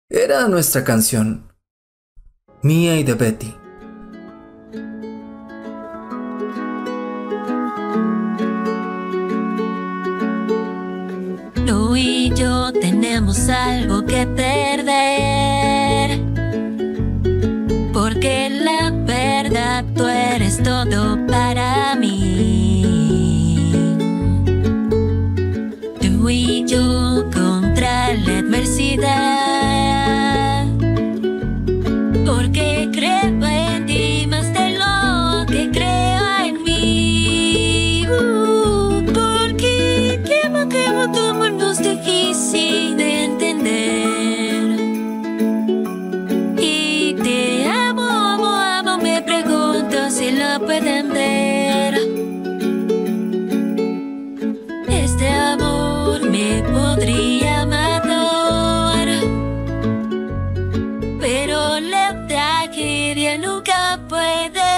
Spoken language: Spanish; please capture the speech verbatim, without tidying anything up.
Era nuestra canción, mía y de Betty. Tú y yo tenemos algo que perder, porque la verdad tú eres todo para mí. Tú y yo contra la adversidad, porque creo en ti más de lo que creo en mí. Uh, porque quemo, quemo tu mundo es difícil de entender. Y te amo, amo, amo, me pregunto si lo pueden ver. Este amor me podría matar, pero la tragedia nunca puede